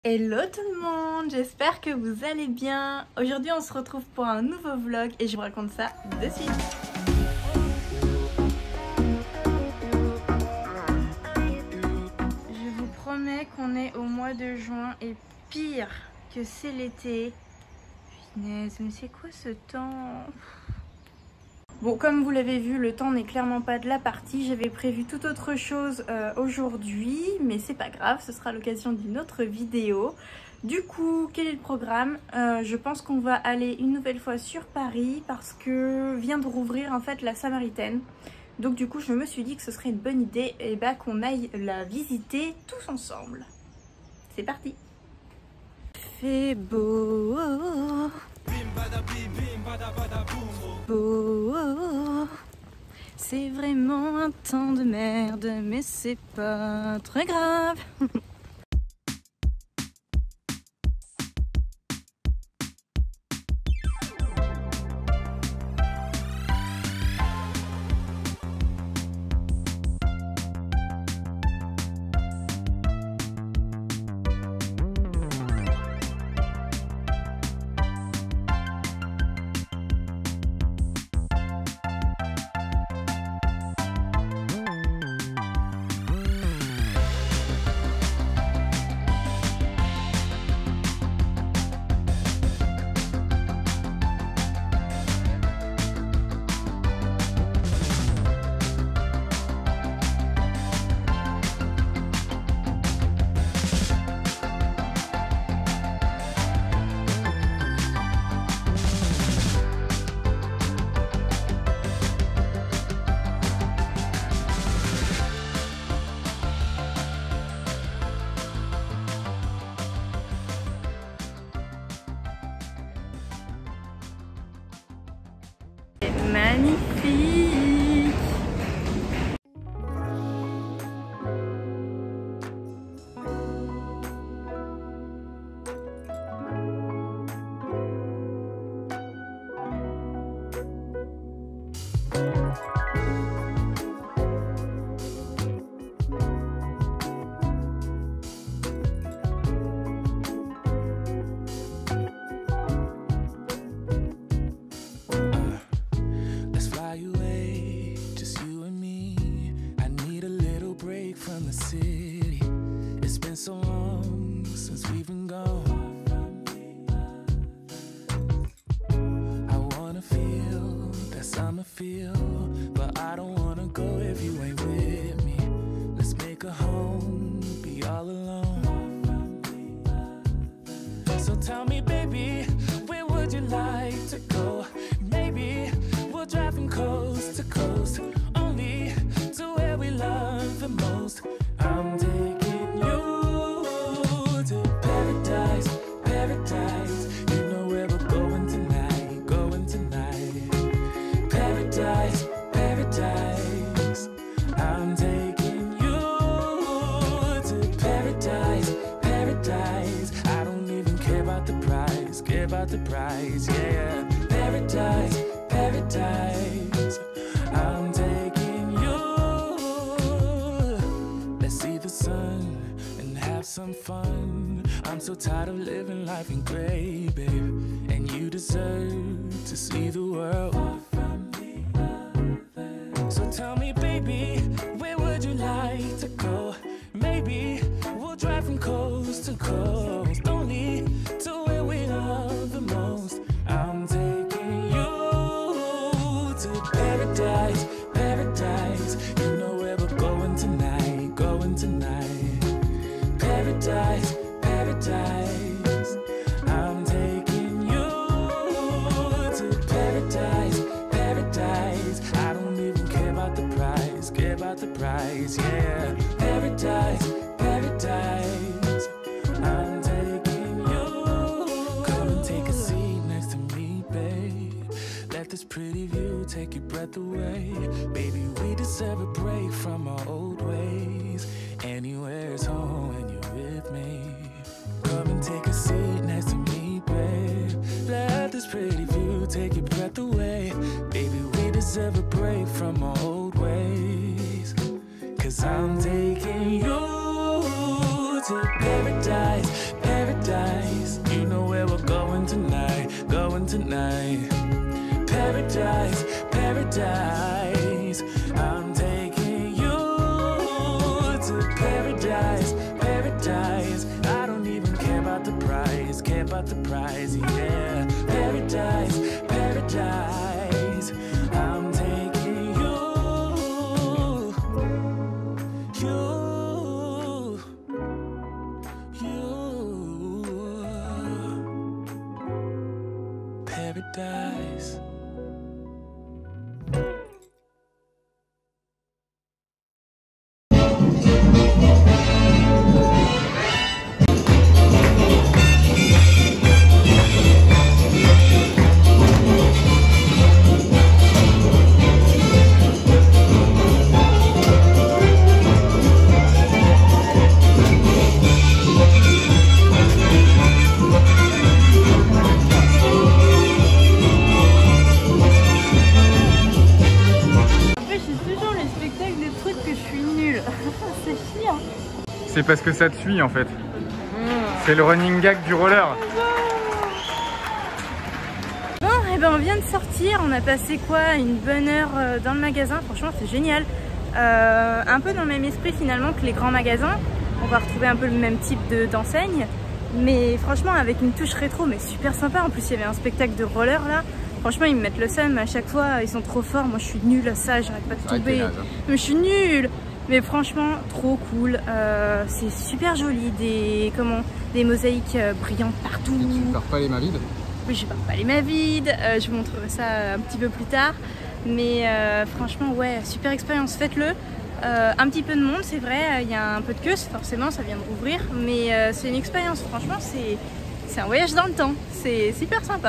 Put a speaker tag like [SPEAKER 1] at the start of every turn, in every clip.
[SPEAKER 1] Hello tout le monde, j'espère que vous allez bien. Aujourd'hui on se retrouve pour un nouveau vlog et je vous raconte ça de suite. Je vous promets qu'on est au mois de juin et pire que c'est l'été. Punaise, mais c'est quoi ce temps? Bon, comme vous l'avez vu, le temps n'est clairement pas de la partie. J'avais prévu tout autre chose aujourd'hui, mais c'est pas grave, ce sera l'occasion d'une autre vidéo. Du coup, quel est le programme? Je pense qu'on va aller une nouvelle fois sur Paris parce que vient de rouvrir en fait la Samaritaine. Donc du coup, je me suis dit que ce serait une bonne idée qu'on aille la visiter tous ensemble. C'est parti! Fait beau. Beau, c'est vraiment un temps de merde, mais c'est pas très grave. Magnifique!
[SPEAKER 2] From the city, it's been so long since we've been gone. I wanna feel that summer feel, but I don't wanna go if you ain't with me. Let's make a home, be all alone. So tell me, baby, where would you like to go? Maybe we'll drive from coast to coast, only to where we love the most. I'm taking you to paradise, paradise. You know where we're going tonight, going tonight. Paradise, paradise. I'm taking you to paradise, paradise. I don't even care about the price, yeah. Paradise, paradise. I'm taking you. Let's see the sun and have some fun. I'm so tired of living life in gray, babe. And you deserve to see the world. So tell me, baby, where would you like to go? Maybe we'll drive from coast to coast, only to where we love the most. I'm taking you to paradise, paradise. You know where we're going tonight, going tonight. Paradise, paradise. I'm taking you to paradise, paradise. I don't even care about the price, yeah. Paradise, paradise. I'm taking you. Come and take a seat next to me, babe. Let this pretty view take your breath away. Baby, we deserve a break from our old ways. Anywhere's home when you're with me. Come and take a seat next to me, babe. Let this pretty view take your breath away. Baby, we deserve a break from our old ways. 'Cause I'm taking you to paradise, paradise. tonight. Paradise, paradise. I'm taking you to paradise, paradise. I don't even care about the price, yeah. Paradise, paradise. I'm taking you, paradise.
[SPEAKER 3] C'est parce que ça te suit en fait. C'est le running gag du roller.
[SPEAKER 1] Bon, et ben on vient de sortir, on a passé quoi, une bonne heure dans le magasin, franchement c'est génial. Un peu dans le même esprit finalement que les grands magasins. On va retrouver un peu le même type d'enseigne. Mais franchement avec une touche rétro, mais super sympa. En plus il y avait un spectacle de roller là. Franchement ils me mettent le seum à chaque fois, ils sont trop forts. Moi je suis nulle à ça, j'arrête pas de tomber. Mais je suis nulle. Mais franchement trop cool, c'est super joli, des mosaïques brillantes partout.
[SPEAKER 3] Et tu ne perds pas les mains vides?
[SPEAKER 1] Oui, je ne perds pas les mains vides, je vous montrerai ça un petit peu plus tard. Mais franchement ouais, super expérience, faites-le. Un petit peu de monde c'est vrai, il y a un peu de queue, forcément ça vient de rouvrir. Mais c'est une expérience, franchement c'est un voyage dans le temps, c'est super sympa.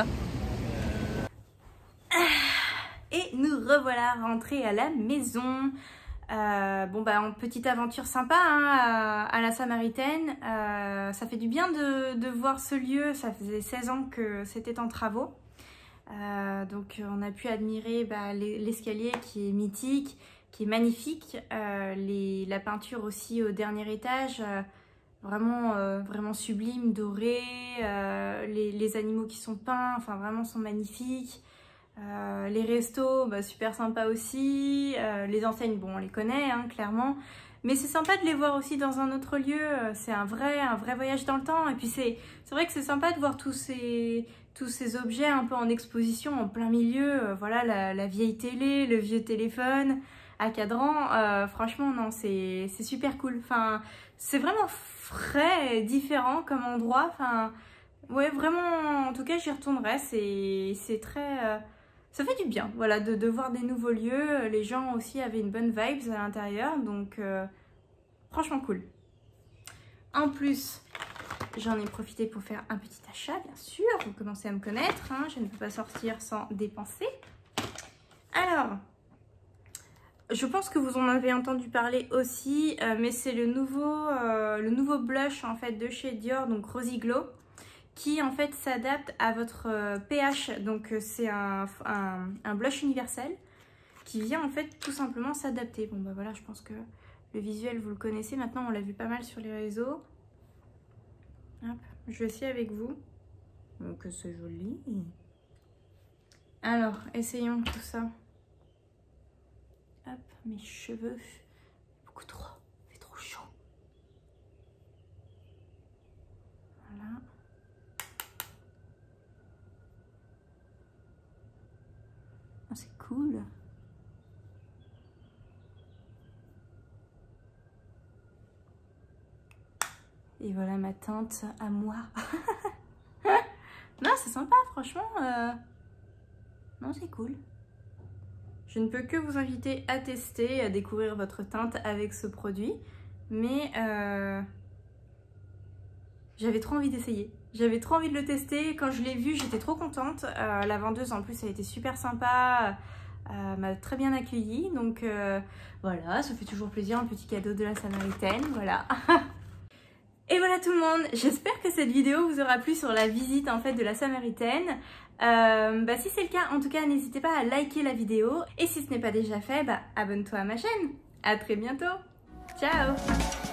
[SPEAKER 1] Et nous revoilà rentrés à la maison. Bon bah en petite aventure sympa hein, à la Samaritaine, ça fait du bien de voir ce lieu, ça faisait 16 ans que c'était en travaux, donc on a pu admirer l'escalier qui est mythique, qui est magnifique, la peinture aussi au dernier étage, vraiment sublime, dorée, les animaux qui sont peints, enfin vraiment sont magnifiques. Les restos, super sympa aussi, les enseignes, bon on les connaît hein, clairement, mais c'est sympa de les voir aussi dans un autre lieu, c'est un vrai voyage dans le temps, et puis c'est vrai que c'est sympa de voir tous ces objets un peu en exposition en plein milieu, voilà la vieille télé, le vieux téléphone à cadran, franchement non c'est super cool, enfin c'est vraiment frais et différent comme endroit, enfin ouais vraiment en tout cas j'y retournerai, c'est très... ça fait du bien, voilà, de voir des nouveaux lieux. Les gens aussi avaient une bonne vibe à l'intérieur, donc franchement cool. En plus, j'en ai profité pour faire un petit achat, bien sûr. Vous commencez à me connaître, hein, je ne peux pas sortir sans dépenser. Alors, je pense que vous en avez entendu parler aussi, mais c'est le nouveau blush en fait de chez Dior, donc Rosy Glow, qui en fait s'adapte à votre pH, donc c'est un blush universel qui vient en fait tout simplement s'adapter. Bon bah voilà, je pense que le visuel vous le connaissez, maintenant on l'a vu pas mal sur les réseaux. Hop, je vais essayer avec vous, donc c'est joli. Alors essayons tout ça. Hop, mes cheveux, beaucoup trop, il fait trop chaud. Voilà. C'est cool. Et voilà ma teinte à moi. Non, c'est sympa, franchement. Non, c'est cool. Je ne peux que vous inviter à tester, à découvrir votre teinte avec ce produit. Mais j'avais trop envie d'essayer. J'avais trop envie de le tester. Quand je l'ai vu, j'étais trop contente. La vendeuse, en plus, elle était super sympa. M'a très bien accueillie. Donc voilà, ça fait toujours plaisir. Un petit cadeau de la Samaritaine. Voilà. Et voilà tout le monde. J'espère que cette vidéo vous aura plu sur la visite en fait de la Samaritaine. Si c'est le cas, en tout cas, n'hésitez pas à liker la vidéo. Et si ce n'est pas déjà fait, abonne-toi à ma chaîne. À très bientôt. Ciao.